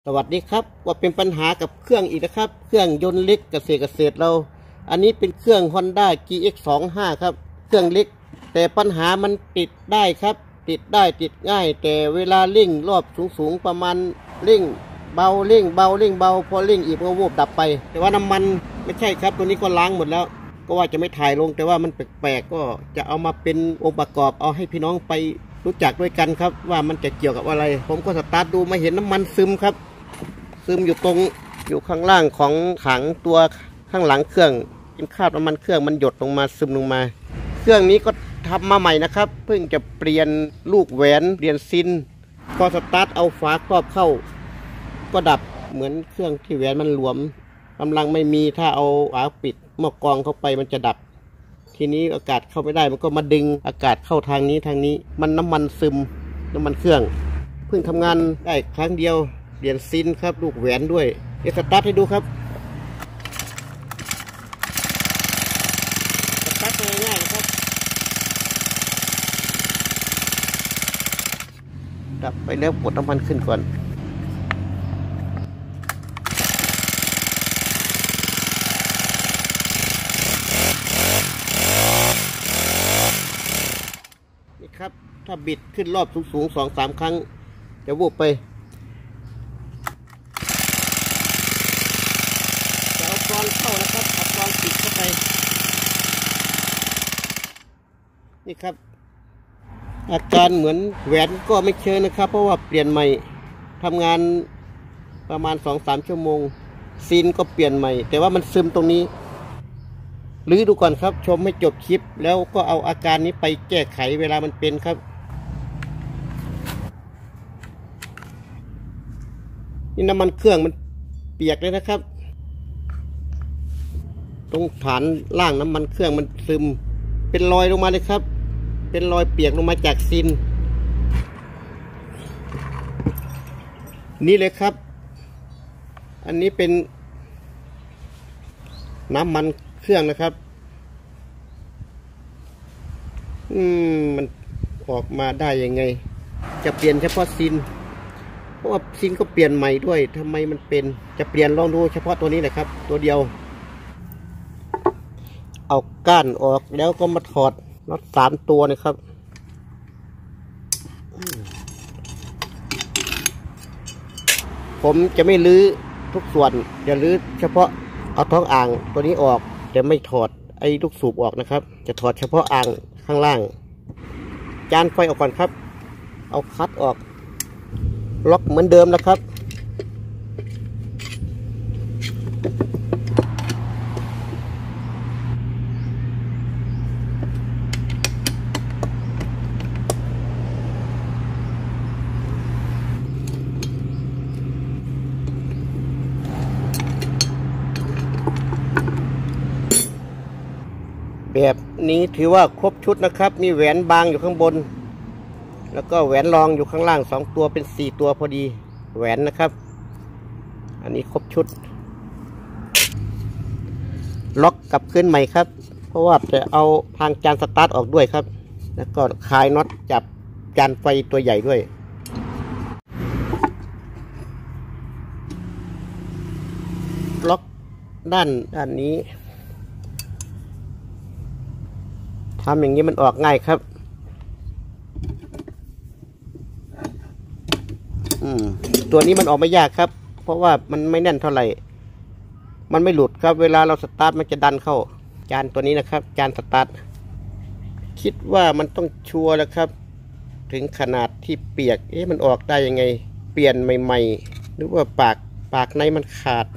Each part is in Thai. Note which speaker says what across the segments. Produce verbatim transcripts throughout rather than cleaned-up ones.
Speaker 1: สวัสดีครับว่าเป็นปัญหากับเครื่องอีกนะครับเครื่องยนต์เล็กเกษตรเกษตรเราอันนี้เป็นเครื่อง Honda จี เอ็กซ์ ยี่สิบห้า ครับเครื่องเล็กแต่ปัญหามันติดได้ครับติดได้ติดง่ายแต่เวลาเร่งรอบสูงๆประมาณเร่งเบาเร่งเบาเร่งเบาพอเร่งอีกก็วูบดับไปแต่ว่าน้ำมันไม่ใช่ครับตัวนี้ก็ล้างหมดแล้วก็ว่าจะไม่ถ่ายลงแต่ว่ามันแปลกๆก็จะเอามาเป็นองค์ประกอบเอาให้พี่น้องไปรู้จักด้วยกันครับว่ามันจะเกี่ยวกับอะไรผมก็สตาร์ทดูมาเห็นน้ำมันซึมครับซึมอยู่ตรงอยู่ข้างล่างของถังตัวข้างหลังเครื่องเป็นคราบน้ำมันเครื่องมันหยดลงมาซึมลงมาเครื่องนี้ก็ทำมาใหม่นะครับเพิ่งจะเปลี่ยนลูกแหวนเปลี่ยนซินพอสตาร์ทเอาฝาครอบเข้าก็ดับเหมือนเครื่องที่แหวนมันหลวมกำลังไม่มีถ้าเอาฝาปิดหม้อกรองเข้าไปมันจะดับทีนี้อากาศเข้าไม่ได้มันก็มาดึงอากาศเข้าทางนี้ทางนี้มันน้ำมันซึมน้ำมันเครื่องเพิ่งทำงานได้ครั้งเดียวเปลี่ยนซินครับลูกแหวนด้วยเดี๋ยวสตาร์ทให้ดูครับสตาร์ทง่ายๆนะครับดับไปแล้วกดน้ำมันขึ้นก่อนนี่ครับถ้าบิดขึ้นรอบสูงๆสองสามครั้งจะวูบไปจะเอากรองเข้านะครับเอากรองปิดเข้าไปนี่ครับอาการเหมือนแหวนก็ไม่เชิญนะครับเพราะว่าเปลี่ยนใหม่ทำงานประมาณ สองถึงสาม ชั่วโมงซีนก็เปลี่ยนใหม่แต่ว่ามันซึมตรงนี้ลื้อดูก่อนครับชมให้จบคลิปแล้วก็เอาอาการนี้ไปแก้ไขเวลามันเป็นครับนี่น้ำมันเครื่องมันเปียกเลยนะครับตรงฐานล่างน้ำมันเครื่องมันซึมเป็นรอยลงมาเลยครับเป็นรอยเปียกลงมาจากซินนี่เลยครับอันนี้เป็นน้ำมันเครื่องนะครับอืมมันออกมาได้ยังไงจะเปลี่ยนเฉพาะซินเพราะว่าซินก็เปลี่ยนใหม่ด้วยทำไมมันเป็นจะเปลี่ยนลองดูเฉพาะตัวนี้แหละครับตัวเดียวเอาก้านออกแล้วก็มาถอดน็อตสามตัวนะครับผมจะไม่ลื้อทุกส่วนจะลื้อเฉพาะเอาท้องอ่างตัวนี้ออกจะไม่ถอดไอ้ลูกสูบออกนะครับจะถอดเฉพาะอ่างข้างล่างจานไฟออกก่อนครับเอาคัดออกล็อกเหมือนเดิมนะครับแบบนี้ถือว่าครบชุดนะครับมีแหวนบางอยู่ข้างบนแล้วก็แหวนรองอยู่ข้างล่างสองตัวเป็นสี่ตัวพอดีแหวนนะครับอันนี้ครบชุดล็อกกลับขึ้นใหม่ครับเพราะว่าจะเอาทางจานสตาร์ทออกด้วยครับแล้วก็คลายน็อตจับจานไฟตัวใหญ่ด้วยล็อกด้านด้านนี้ทำอย่างนี้มันออกง่ายครับอืมตัวนี้มันออกไม่ยากครับเพราะว่ามันไม่แน่นเท่าไหร่มันไม่หลุดครับเวลาเราสตาร์ทมันจะดันเข้าจานตัวนี้นะครับจานสตาร์ทคิดว่ามันต้องชัวร์แล้วครับถึงขนาดที่เปียกเอ๊ะมันออกได้ยังไงเปลี่ยนใหม่ๆหรือว่าปากปากในมันขาด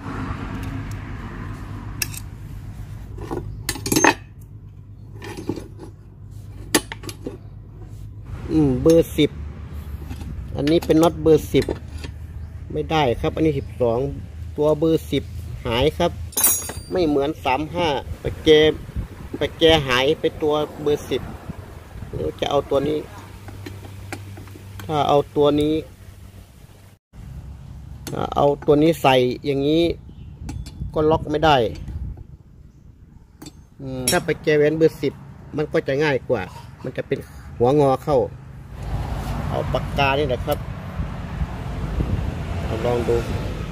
Speaker 1: อืมเบอร์สิบอันนี้เป็นน็อตเบอร์สิบไม่ได้ครับอันนี้สิบสองตัวเบอร์สิบหายครับไม่เหมือนสามห้าไปแกไปแกหายไปตัวเบอร์สิบเดี๋ยวจะเอาตัวนี้ถ้าเอาตัวนี้ถ้าเอาตัวนี้ใส่อย่างนี้ก็ล็อกไม่ได้ถ้าไปแกแหวนเบอร์สิบมันก็จะง่ายกว่ามันจะเป็นหัวงอเข้าเอาปากกานี่แหละครับเอาลองดู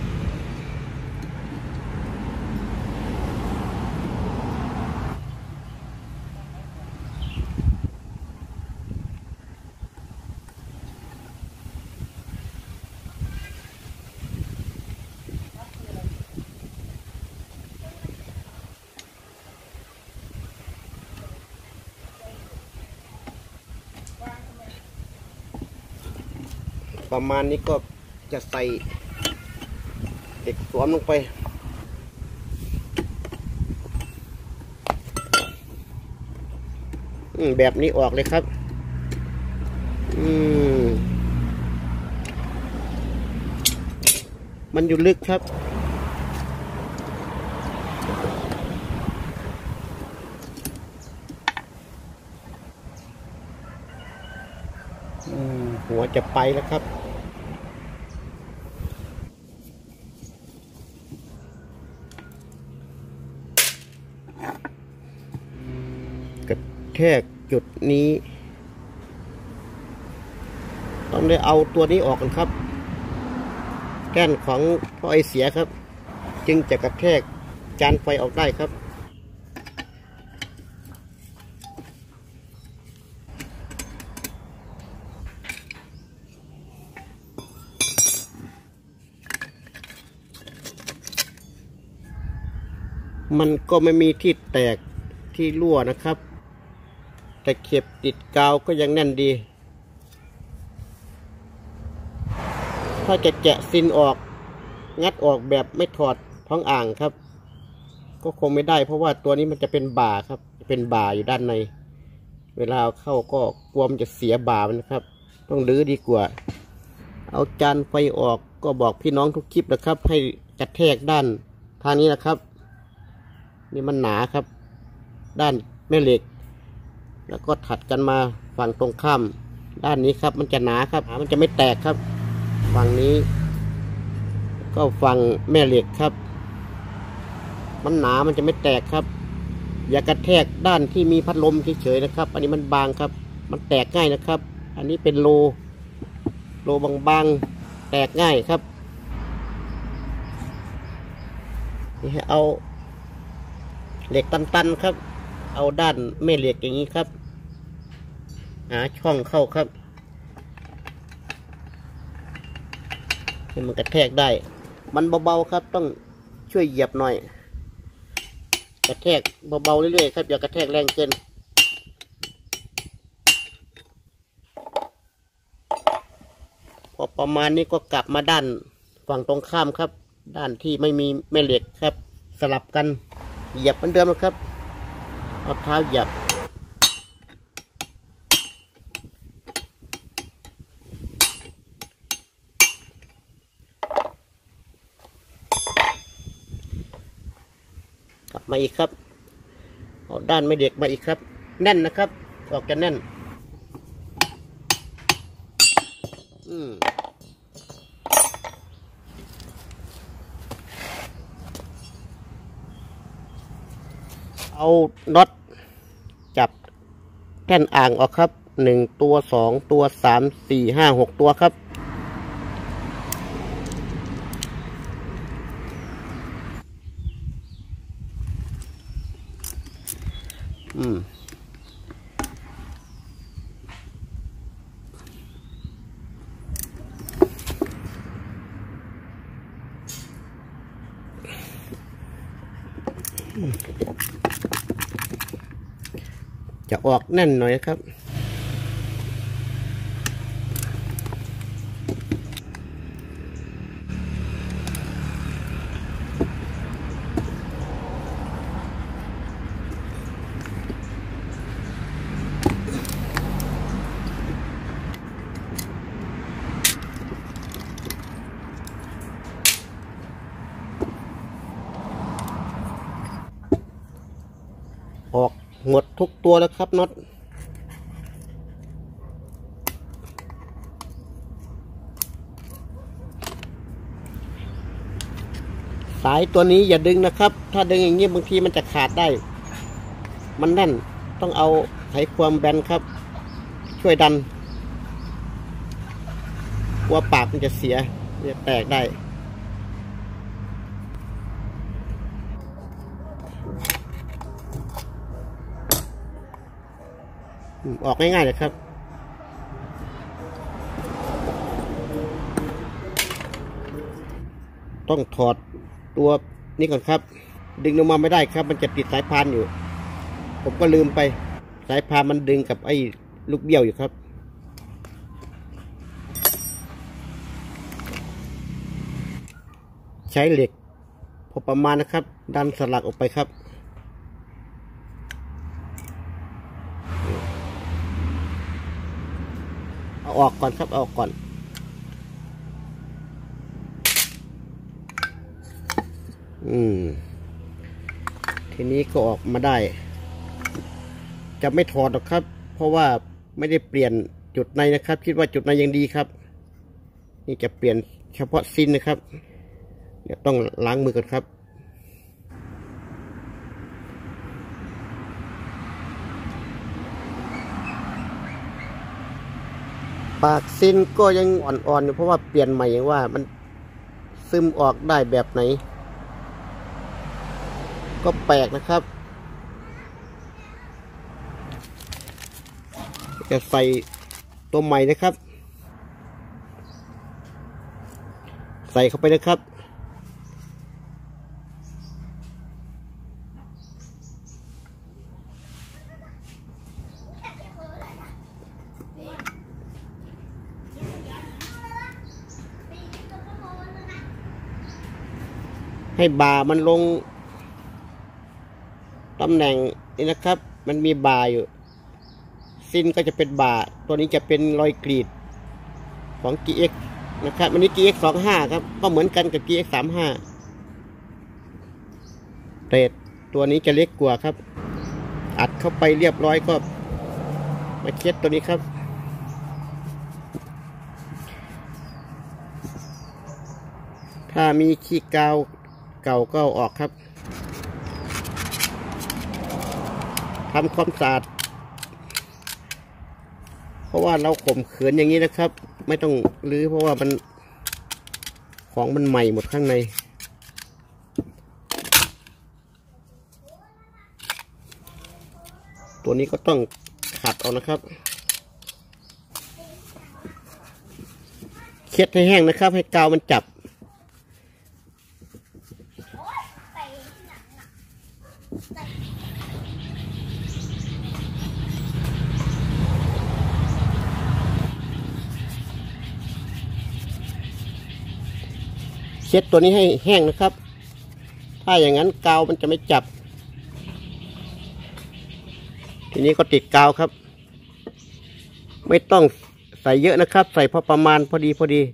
Speaker 1: ประมาณนี้ก็จะใส่เด็กสวมลงไปแบบนี้ออกเลยครับอืมมันอยู่ลึกครับหัวจะไปแล้วครับกระแทกจุดนี้ต้องได้เอาตัวนี้ออกกันครับแก้นของท่อไอเสียครับจึงจะกระแทกจานไฟออกได้ครับมันก็ไม่มีที่แตกที่รั่วนะครับแต่เข็บติดกาวก็ยังแน่นดีถ้าจะแกะซินออกงัดออกแบบไม่ถอดท้องอ่างครับก็คงไม่ได้เพราะว่าตัวนี้มันจะเป็นบ่าครับเป็นบ่าอยู่ด้านในเวลาเอาเข้าก็กลัวมันจะเสียบ่ามันนะครับต้องรื้อดีกว่าเอาจานไฟออกก็บอกพี่น้องทุกคลิปนะครับให้กระแทกด้านทางนี้นะครับนี่มันหนาครับด้านแม่เหล็กแล้วก็ถัดกันมาฝั่งตรงข้ามด้านนี้ครับมันจะหนาครับมันจะไม่แตกครับฝั่งนี้ก็ฝั่งแม่เหล็กครับมันหนามันจะไม่แตกครับอย่ากระแทกด้านที่มีพัดลมเฉยๆนะครับอันนี้มันบางครับมันแตกง่ายนะครับอันนี้เป็นโลโลบางๆแตกง่ายครับนี่ให้เอาเหล็กตันๆครับเอาด้านแม่เหล็กอย่างนี้ครับหาช่องเข้าครับให้มันกระแทกได้มันเบาๆครับต้องช่วยเหยียบหน่อยกระแทกเบาๆเรื่อยๆครับอย่ากระแทกแรงเกินพอประมาณนี้ก็กลับมาด้านฝั่งตรงข้ามครับด้านที่ไม่มีแม่เหล็กครับสลับกันเหยียบเหมือนเดิมนะครับเอาเท้าเหยียบกลับมาอีกครับเอาด้านไม่เหล็กมาอีกครับแน่นนะครับออกจะแน่นอืมเอาน็อตจับแท่นอ่างออกครับหนึ่งตัวสองตัวสามสี่ห้าหกตัวครับอืมจะออกแน่นหน่อยครับออกหมดทุกตัวแล้วครับน็อตสายตัวนี้อย่าดึงนะครับถ้าดึงอย่างนี้บางทีมันจะขาดได้มันแน่นต้องเอาไขควงแบนครับช่วยดันกลัวปากมันจะเสียจะแตกได้ออกง่ายๆนะครับต้องถอดตัวนี้ก่อนครับดึงลงมาไม่ได้ครับมันจะติดสายพานอยู่ผมก็ลืมไปสายพานมันดึงกับไอ้ลูกเบี้ยวอยู่ครับใช้เหล็กพอประมาณนะครับดันสลักออกไปครับเอาออกก่อนครับเอาออกก่อนอืมทีนี้ก็ออกมาได้จะไม่ถอดหรอกครับเพราะว่าไม่ได้เปลี่ยนจุดในนะครับคิดว่าจุดในยังดีครับนี่จะเปลี่ยนเฉพาะซินนะครับเดี๋ยวต้องล้างมือก่อนครับปากซินก็ยังอ่อนๆอยู่เพราะว่าเปลี่ยนใหม่ว่ามันซึมออกได้แบบไหนก็แปลกนะครับจะใส่ตัวใหม่นะครับใส่เข้าไปนะครับให้บ่ามันลงตำแหน่งนี้นะครับมันมีบ่าอยู่ซินก็จะเป็นบ่าตัวนี้จะเป็นรอยกรีดของ จี เอ็กซ์ นะครับอันนี้ จี เอ็กซ์ สองห้าครับก็เหมือนกันกับ จี เอ็กซ์ สามห้าแต่ตัวนี้จะเล็กกว่าครับอัดเข้าไปเรียบร้อยก็มาเช็ดตัวนี้ครับถ้ามีขี้กาวเก่าก็ออกครับทำความสะอาดเพราะว่าเราข่มขืนอย่างนี้นะครับไม่ต้องรื้อเพราะว่ามันของมันใหม่หมดข้างในตัวนี้ก็ต้องขัดเอานะครับเช็ดให้แห้งนะครับให้กาวมันจับเช็ดตัวนี้ให้แห้งนะครับถ้าอย่างนั้นกาวมันจะไม่จับทีนี้ก็ติดกาวครับไม่ต้องใส่เยอะนะครับใส่พอประมาณพอดีพอดี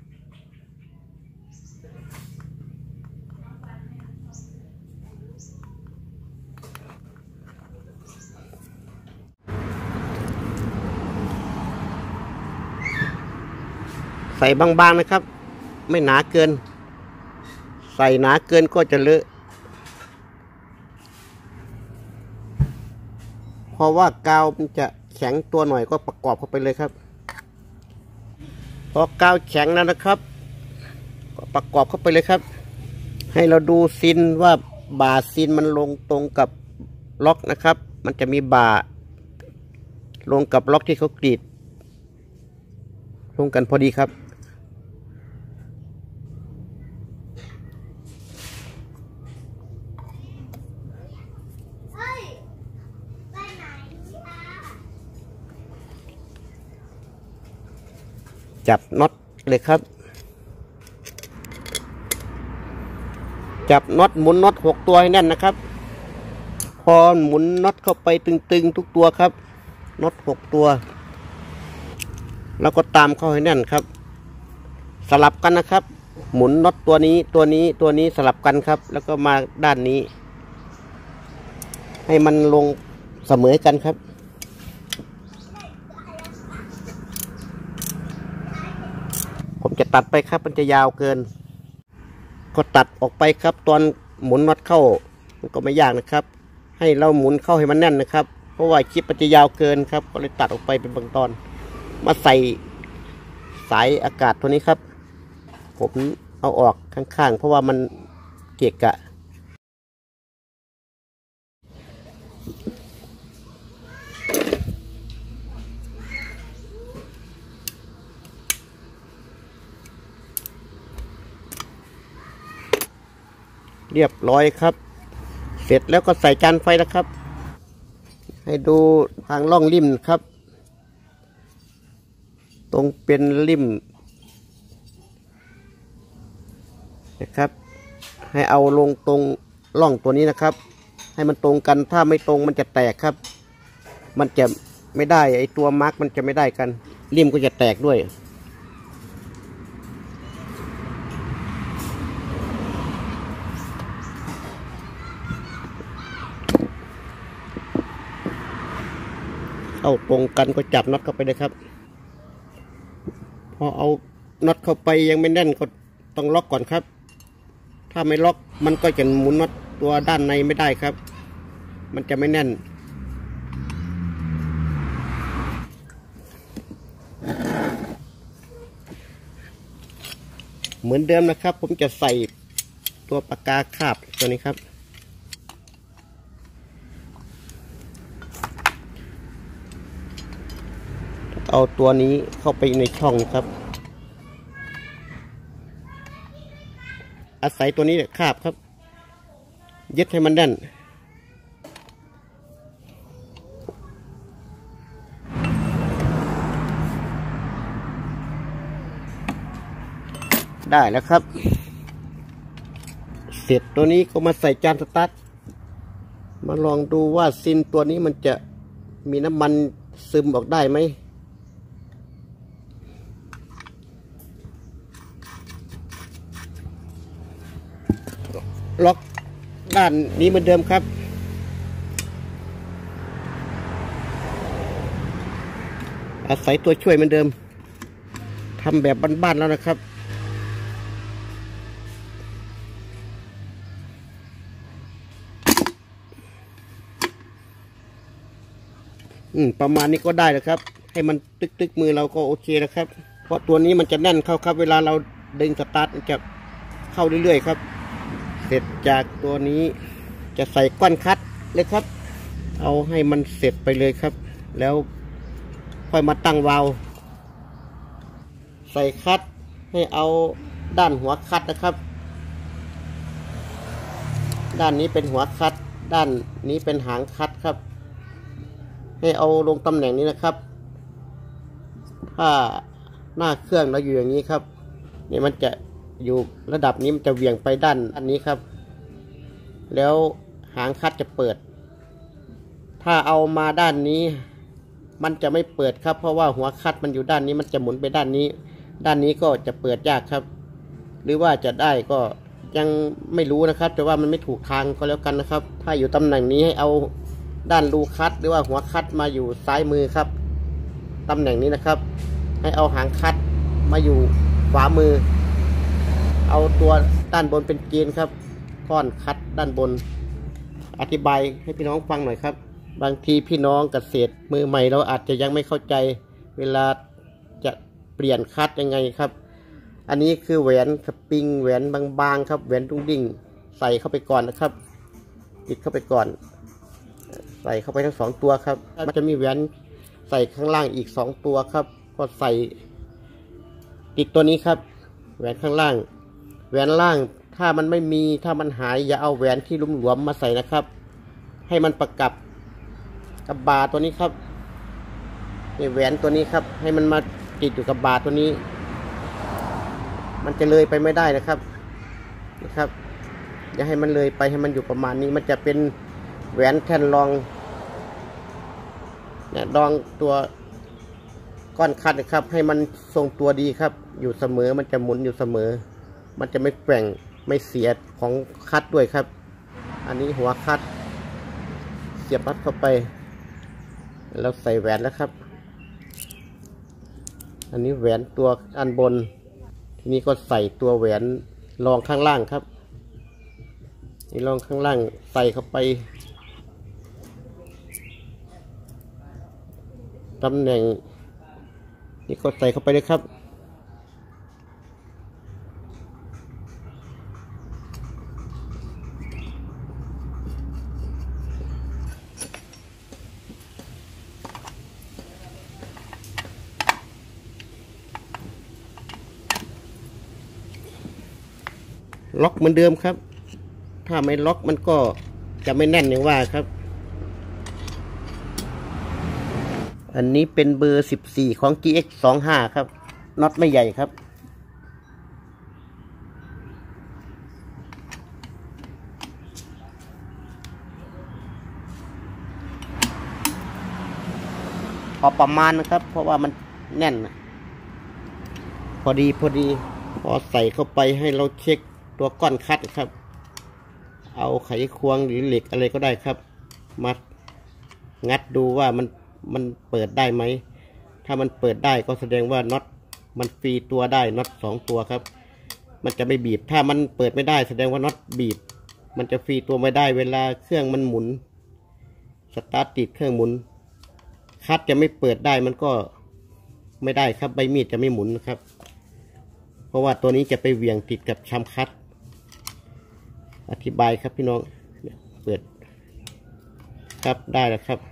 Speaker 1: ใส่บางๆนะครับไม่หนาเกินใส่หนาเกินก็จะเลอะเพราะว่ากาวมันจะแข็งตัวหน่อยก็ประกอบเข้าไปเลยครับพอกาวแข็งแล้วนะครับก็ประกอบเข้าไปเลยครับให้เราดูซินว่าบ่าซินมันลงตรงกับล็อกนะครับมันจะมีบ่าลงกับล็อกที่เขากรีดลงกันพอดีครับจับน็อตเลยครับจับน็อตหมุนน็อตหกตัวให้แน่นนะครับพอหมุนน็อตเข้าไปตึงๆทุกตัวครับน็อตหกตัวแล้วก็ตามเข้าให้แน่นครับสลับกันนะครับหมุนน็อตตัวนี้ตัวนี้ตัวนี้สลับกันครับแล้วก็มาด้านนี้ให้มันลงเสมอกันครับผมจะตัดไปครับมันจะยาวเกินก็ตัดออกไปครับตอนหมุนน็อตเข้ามันก็ไม่ยากนะครับให้เราหมุนเข้าให้มันแน่นนะครับเพราะว่าคลิปมันจะยาวเกินครับก็เลยตัดออกไปเป็นบางตอนมาใส่สายอากาศตัวนี้ครับผมเอาออกข้างๆเพราะว่ามันเกะกะเรียบร้อยครับเสร็จแล้วก็ใส่จานไฟนะครับให้ดูทางร่องริมครับตรงเป็นริมนะครับให้เอาลงตรงร่องตัวนี้นะครับให้มันตรงกันถ้าไม่ตรงมันจะแตกครับมันจะไม่ได้ไอตัวมาร์กมันจะไม่ได้กันริมก็จะแตกด้วยเอาตรงกันก็จับน็อตเข้าไปเลยครับพอเอาน็อตเข้าไปยังไม่แน่นก็ต้องล็อกก่อนครับถ้าไม่ล็อกมันก็จะหมุนน็อตตัวด้านในไม่ได้ครับมันจะไม่แน่นเหมือนเดิมนะครับผมจะใส่ตัวปากกาคาบตัวนี้ครับเอาตัวนี้เข้าไปในช่องครับอาศัยตัวนี้คาบครับยึดให้มันแน่นได้แล้วครับเสร็จตัวนี้ก็มาใส่จานสตาร์ทมาลองดูว่าซินตัวนี้มันจะมีน้ำมันซึมออกได้ไหมล็อกด้านนี้เหมือนเดิมครับอาศัยตัวช่วยเหมือนเดิมทำแบบบ้านๆแล้วนะครับอืมประมาณนี้ก็ได้แล้วครับให้มันตึกๆมือเราก็โอเคนะครับเพราะตัวนี้มันจะแน่นเข้าครับเวลาเราดึงสตาร์ทมันจะเข้าเรื่อยๆครับเสร็จจากตัวนี้จะใส่ก้อนคัดเลยครับเอาให้มันเสร็จไปเลยครับแล้วค่อยมาตั้งวาล์วใส่คัดให้เอาด้านหัวคัดนะครับด้านนี้เป็นหัวคัดด้านนี้เป็นหางคัดครับให้เอาลงตำแหน่งนี้นะครับถ้าหน้าเครื่องเราอยู่อย่างนี้ครับนี่มันจะอยู่ระดับนี้มันจะเหวี่ยงไปด้านอันนี้ครับแล้วหางคัดจะเปิดถ้าเอามาด้านนี้มันจะไม่เปิดครับเพราะว่าหัวคัดมันอยู่ด้านนี้มันจะหมุนไปด้านนี้ด้านนี้ก็จะเปิดยากครับหรือว่าจะได้ก็ยังไม่รู้นะครับแต่ว่ามันไม่ถูกทางก็แล้วกันนะครับถ้าอยู่ตำแหน่งนี้ให้เอาด้านรูคัดหรือว่าหัวคัดมาอยู่ซ้ายมือครับตำแหน่งนี้นะครับให้เอาหางคัดมาอยู่ขวามือเอาตัวด้านบนเป็นเกณฑ์ครับก้อนคัดด้านบนอธิบายให้พี่น้องฟังหน่อยครับบางทีพี่น้องเกษตรมือใหม่เราอาจจะยังไม่เข้าใจเวลาจะเปลี่ยนคัดยังไงครับอันนี้คือแหวนสปริงแหวนบางๆครับแหวนตุ้งดิ้งใส่เข้าไปก่อนนะครับติดเข้าไปก่อนใส่เข้าไปทั้งสองตัวครับมันจะมีแหวนใส่ข้างล่างอีกสองตัวครับก็ใส่ติดตัวนี้ครับแหวนข้างล่างแหวนล่างถ้ามันไม่มีถ้ามันหายอย่าเอาแหวนที่หลวมๆมาใส่นะครับให้มันประกับกับบาตัวนี้ครับนี่แหวนตัวนี้ครับให้มันมาติดอยู่กับบาตัวนี้มันจะเลยไปไม่ได้นะครับนะครับอย่าให้มันเลยไปให้มันอยู่ประมาณนี้มันจะเป็นแหวนแท่นรองเนี่ยรองตัวก้อนคัดนะครับให้มันทรงตัวดีครับอยู่เสมอมันจะหมุนอยู่เสมอมันจะไม่แกว่งไม่เสียของคัดด้วยครับอันนี้หัวคัดเสียบน็อตเข้าไปแล้วใส่แหวนแล้วครับอันนี้แหวนตัวอันบนทีนี้ก็ใส่ตัวแหวนรองข้างล่างครับนี่รองข้างล่างใส่เข้าไปตำแหน่งนี่ก็ใส่เข้าไปเลยครับล็อกเหมือนเดิมครับถ้าไม่ล็อกมันก็จะไม่แน่นอย่างว่าครับอันนี้เป็นเบอร์สิบสี่ของ จี เอ็กซ์ สองห้า ครับน็อตไม่ใหญ่ครับพอประมาณนะครับเพราะว่ามันแน่นพอดีพอดีพอใส่เข้าไปให้เราเช็คตัวก้อนคัดครับเอาไขควงหรือเหล็กอะไรก็ได้ครับมางัดดูว่ามันมันเปิดได้ไหมถ้ามันเปิดได้ก็แสดงว่าน็อตมันฟรีตัวได้น็อตสองตัวครับมันจะไม่บีบถ้ามันเปิดไม่ได้แสดงว่าน็อตบีบมันจะฟรีตัวไม่ได้เวลาเครื่องมันหมุนสตาร์ทติดเครื่องหมุนคัดจะไม่เปิดได้มันก็ไม่ได้ครับใบมีดจะไม่หมุนนะครับเพราะว่าตัวนี้จะไปเหวี่ยงติดกับชามคัดอธิบายครับพี่น้องเปิดครับได้แล้วครับ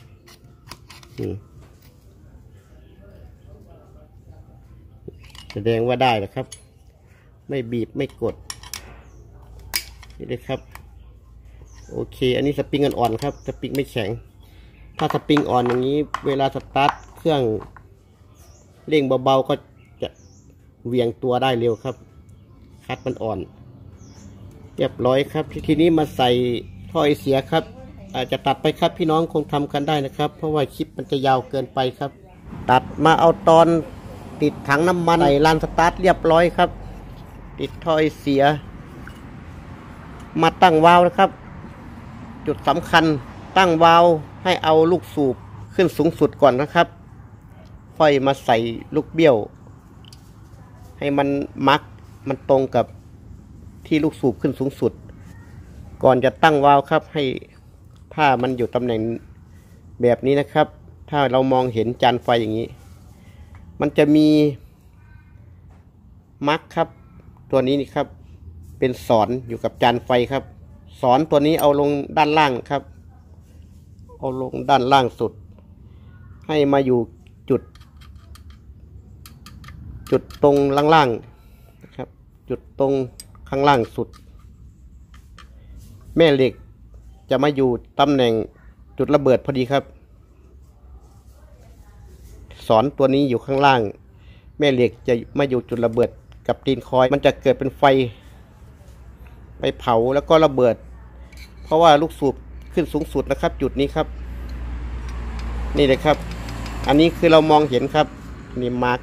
Speaker 1: แสดงว่าได้แล้วครับไม่บีบไม่กดนี่เลยครับโอเคอันนี้สปริงอ่อนๆครับสปริงไม่แข็งถ้าสปริงอ่อนอย่างนี้เวลาสตาร์ทเครื่องเร่งเบาๆก็จะเหวี่ยงตัวได้เร็วครับคัดมันอ่อนเรียบร้อยครับทีนี้มาใส่ท่อไอเสียครับอาจจะตัดไปครับพี่น้องคงทำกันได้นะครับเพราะว่าคลิปมันจะยาวเกินไปครับตัดมาเอาตอนติดถังน้ำมันใส่ลานสตาร์ทเรียบร้อยครับติดท่อไอเสียมาตั้งวาล์วนะครับจุดสำคัญตั้งวาล์วให้เอาลูกสูบขึ้นสูงสุดก่อนนะครับค่อยมาใส่ลูกเบี้ยวให้มันมักมันตรงกับที่ลูกสูบขึ้นสูงสุดก่อนจะตั้งวาล์วครับให้ถ้ามันอยู่ตำแหน่งแบบนี้นะครับถ้าเรามองเห็นจานไฟอย่างนี้มันจะมีมักครับตัวนี้นี่ครับเป็นสอนอยู่กับจานไฟครับสอนตัวนี้เอาลงด้านล่างครับเอาลงด้านล่างสุดให้มาอยู่จุดจุดตรงล่างๆนะครับจุดตรงข้างล่างสุดแม่เหล็กจะมาอยู่ตำแหน่งจุดระเบิดพอดีครับสอนตัวนี้อยู่ข้างล่างแม่เหล็กจะมาอยู่จุดระเบิดกับตีนคอยมันจะเกิดเป็นไฟไปเผาแล้วก็ระเบิดเพราะว่าลูกสูบขึ้นสูงสุดนะครับจุดนี้ครับนี่เลยครับอันนี้คือเรามองเห็นครับนี่มาร์ก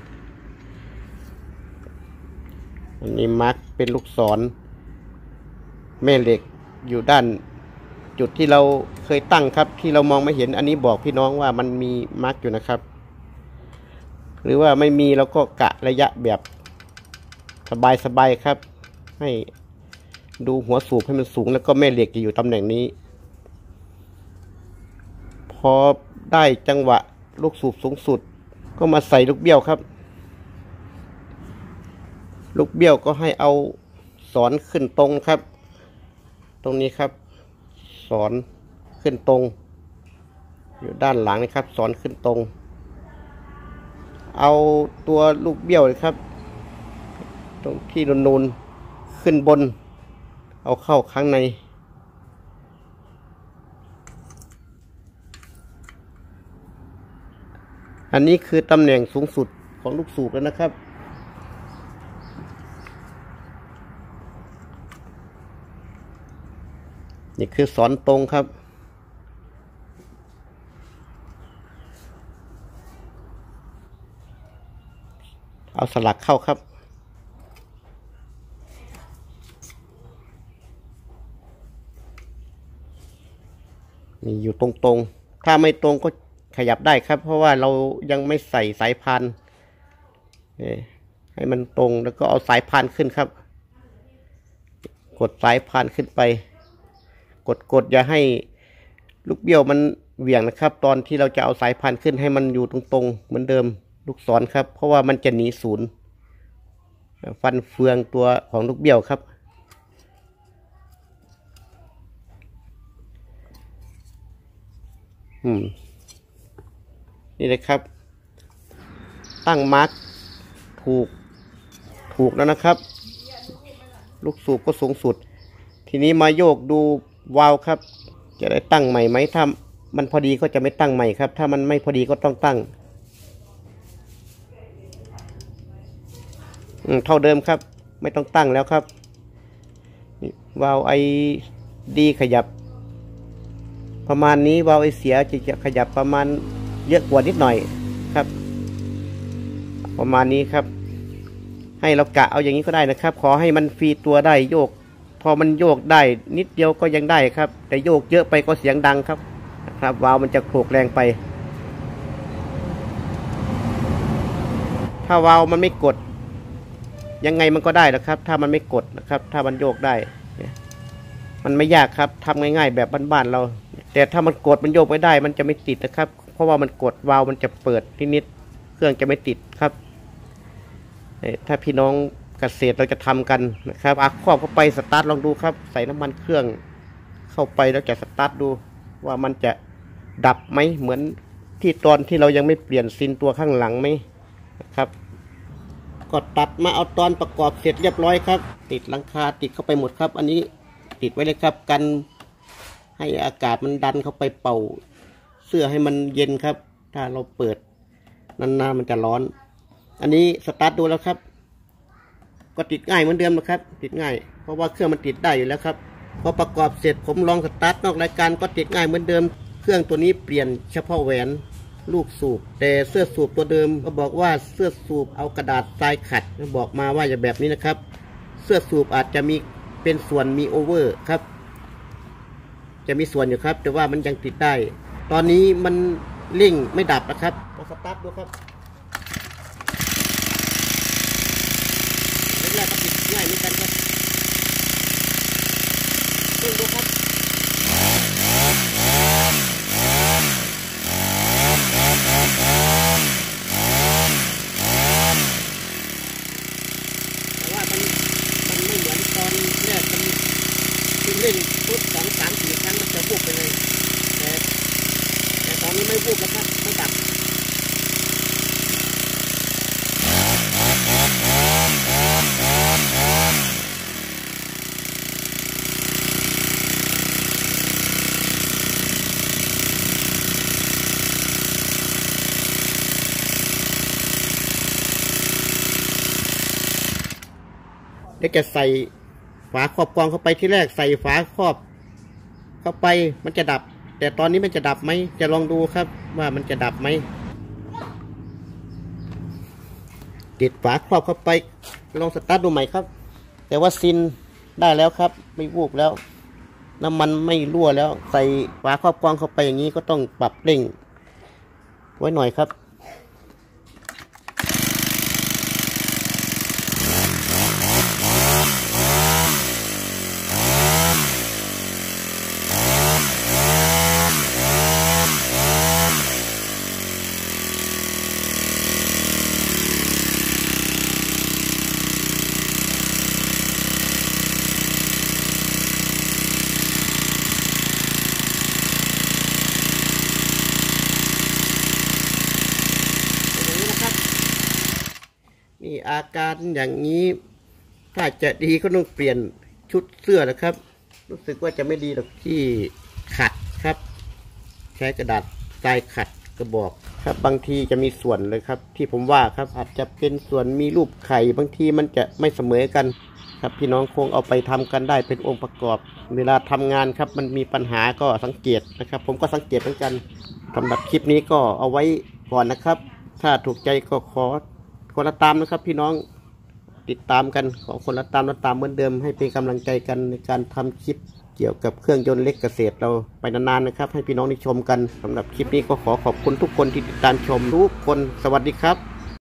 Speaker 1: อันนี้มาร์กเป็นลูกศรแม่เหล็กอยู่ด้านจุดที่เราเคยตั้งครับที่เรามองไม่เห็นอันนี้บอกพี่น้องว่ามันมีมาร์กอยู่นะครับหรือว่าไม่มีเราก็กะระยะแบบสบายๆครับให้ดูหัวสูบให้มันสูงแล้วก็แม่เหล็กจะอยู่ตำแหน่งนี้พอได้จังหวะลูกสูบสูงสุดก็มาใส่ลูกเบี้ยวครับลูกเบี้ยวก็ให้เอาสอนขึ้นตรงครับตรงนี้ครับสอนขึ้นตรงอยู่ด้านหลังนะครับสอนขึ้นตรงเอาตัวลูกเบี้ยวเลยครับตรงที่นูนๆขึ้นบนเอาเข้าข้างในอันนี้คือตำแหน่งสูงสุดของลูกสูบแล้วนะครับนี่คือสอนตรงครับเอาสลักเข้าครับนี่อยู่ตรงๆถ้าไม่ตรงก็ขยับได้ครับเพราะว่าเรายังไม่ใส่สายพานให้มันตรงแล้วก็เอาสายพานขึ้นครับกดสายพานขึ้นไปกดกดอย่าให้ลูกเบี้ยวมันเหวี่ยงนะครับตอนที่เราจะเอาสายพานขึ้นให้มันอยู่ตรงๆเหมือนเดิมลูกศรครับเพราะว่ามันจะหนีศูนย์ฟันเฟืองตัวของลูกเบี้ยวครับอืมนี่เลยครับตั้งมาร์กถูกถูกแล้วนะครับลูกสูบก็สูงสุดททีนี้มาโยกดูวาล์วครับจะได้ตั้งใหม่ไหมถ้ามันพอดีก็จะไม่ตั้งใหม่ครับถ้ามันไม่พอดีก็ต้องตั้งเท่าเดิมครับไม่ต้องตั้งแล้วครับวาล์วไอดีขยับประมาณนี้วาล์วไอเสียจะขยับประมาณเยอะกว่านิดหน่อยครับประมาณนี้ครับให้เรากะเอาอย่างนี้ก็ได้นะครับขอให้มันฟรีตัวได้โยกพอมันโยกได้นิดเดียวก็ยังได้ครับแต่โยกเยอะไปก็เสียงดังครับนะครับวาล์วมันจะโขกแรงไปถ้าวาล์วมันไม่กดยังไงมันก็ได้นะครับถ้ามันไม่กดนะครับถ้ามันโยกได้มันไม่ยากครับทำง่ายๆแบบบ้านๆเราแต่ถ้ามันกดมันโยกไม่ได้มันจะไม่ติดนะครับเพราะว่ามันกดวาล์วมันจะเปิดนิดๆเครื่องจะไม่ติดครับถ้าพี่น้องเกษตรเราจะทำกันนะครับอักครอบเข้าไปสตาร์ทลองดูครับใส่น้ำมันเครื่องเข้าไปแล้วจะสตาร์ทดูว่ามันจะดับไหมเหมือนที่ตอนที่เรายังไม่เปลี่ยนซินตัวข้างหลังไหมนะครับก็ตัดมาเอาตอนประกอบเสร็จเรียบร้อยครับติดหลังคาติดเข้าไปหมดครับอันนี้ติดไว้เลยครับกันให้อากาศมันดันเข้าไปเป่าเสื้อให้มันเย็นครับถ้าเราเปิดนานๆมันจะร้อนอันนี้สตาร์ทดูแล้วครับก็ติดง่ายเหมือนเดิมนะครับติดง่ายเพราะว่าเครื่องมันติดได้อยู่แล้วครับพอประกอบเสร็จผมลองสตาร์ทนอกรายการก็ติดง่ายเหมือนเดิมเครื่องตัวนี้เปลี่ยนเฉพาะแหวนลูกสูบแต่เสื้อสูบตัวเดิมก็บอกว่าเสื้อสูบเอากระดาษทรายขัดบอกมาว่าอย่าแบบนี้นะครับเสื้อสูบอาจจะมีเป็นส่วนมีโอเวอร์ครับจะมีส่วนอยู่ครับแต่ว่ามันยังติดได้ตอนนี้มันเร่งไม่ดับนะครับลองสตาร์ทดูครับแรกๆก็ติดง่ายเหมือนกันครับเร่งดูครับแต่ว่ามันมันไม่เหมือนตอนแรกมันคือเร่งปุ๊บสองสามสี่ครั้งมันจะวูบไปเลยแต่แต่ตอนนี้ไม่วูบแล้วครับไม่ดับเดี๋ยวจะใส่ฝาครอบกรองเข้าไปที่แรกใส่ฝาครอบเข้าไปมันจะดับแต่ตอนนี้มันจะดับไหมจะลองดูครับว่ามันจะดับไหมติดฝาครอบเข้าไปลองสตาร์ทดูใหม่ครับแต่ว่าซินได้แล้วครับไม่วูบแล้วน้ำมันไม่รั่วแล้วใส่ฝาครอบกรองเข้าไปอย่างนี้ก็ต้องปรับเร่งไว้หน่อยครับนี่อาการอย่างนี้ถ้าจะดีก็ต้องเปลี่ยนชุดเสื้อนะครับรู้สึกว่าจะไม่ดีหรอกที่ขัดครับใช้กระดาษทรายขัดกระบอกครับบางทีจะมีส่วนเลยครับที่ผมว่าครับอาจจะเป็นส่วนมีรูปไข่บางทีมันจะไม่เสมอกันครับพี่น้องคงเอาไปทำกันได้เป็นองค์ประกอบเวลาทำงานครับมันมีปัญหาก็สังเกตนะครับผมก็สังเกตเหมือนกันสำหรับคลิปนี้ก็เอาไว้ก่อนนะครับถ้าถูกใจก็ขอคนละตามนะครับพี่น้องติดตามกันขอคนละตามละตามเหมือนเดิมให้เป็นกำลังใจกันในการทำคลิปเกี่ยวกับเครื่องยนต์เล็กเกษตรเราไปนานๆนะครับให้พี่น้องได้ชมกันสำหรับคลิปนี้ก็ขอขอบคุณทุกคนที่ติดตามชมทุกคนสวัสดีครับ